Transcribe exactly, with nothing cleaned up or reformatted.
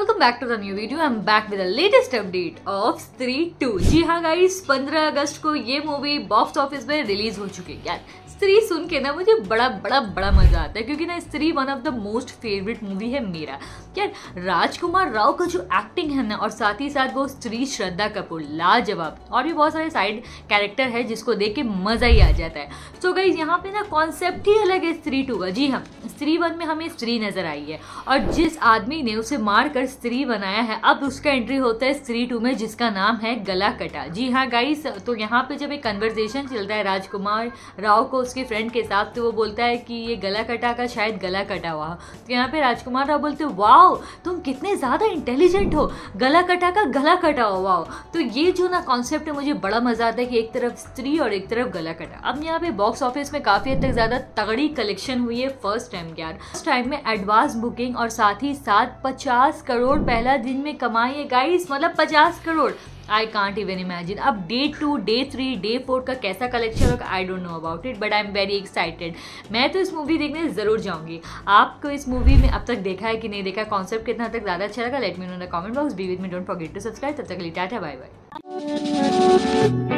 Welcome back to the new video. I am back with the latest update of Stree two. जी हाँ guys, पंद्रह अगस्त को ये मूवी बॉक्स ऑफिस में रिलीज हो चुकी है। यार स्त्री सुन के ना मुझे बड़ा बड़ा बड़ा मजा आता है, क्योंकि ना Stree one of the most favourite movie है मेरा। यार राजकुमार राव का जो एक्टिंग है ना, और साथ ही साथ वो स्त्री श्रद्धा कपूर लाजवाब, और भी बहुत सारे साइड कैरेक्टर है जिसको देख के मजा ही आ जाता है। सो गाइस यहाँ पे ना कॉन्सेप्ट ही अलग है स्त्री टू का। जी हाँ, स्त्री वन में हमें स्त्री नजर आई है, और जिस आदमी ने उसे मार कर स्त्री बनाया है, अब उसका एंट्री होता है स्त्री टू में, जिसका नाम है गला कटा। जी हाँ गाइस, तो यहाँ पे जब एक कन्वर्सेशन चलता है राजकुमार राव को उसके फ्रेंड के साथ, तो वो बोलता है कि ये गला कटा का शायद गला कटा हुआ। तो यहाँ पे राजकुमार राव बोलते वाओ तुम कितने ज्यादा इंटेलिजेंट हो, गला कटा का गला कटा हो, वाओ। तो ये जो ना कॉन्सेप्ट है मुझे बड़ा मजा आता है कि एक तरफ स्त्री और एक तरफ गला कटा। अब यहाँ पे बॉक्स ऑफिस में काफी हद तक ज्यादा तगड़ी कलेक्शन हुई है फर्स्ट टाइम। यार फर्स्ट टाइम में एडवांस बुकिंग और साथ ही साथ पचास करोड़ पहला दिन में कमाई है गाइस, मतलब पचास crore. I can't even imagine अब day two, day three, day four का कैसा कलेक्शन होगा, I don't know about it, but I am very excited. मैं तो इस मूवी देखने जरूर जाऊंगी। आपको इस मूवी में अब तक देखा है कि नहीं देखा, कॉन्सेप्ट कितना तक ज्यादा अच्छा लगा, let me know in the comment box. Be with me, don't forget to subscribe. तब तक के लिए टाटा, बाय बाय।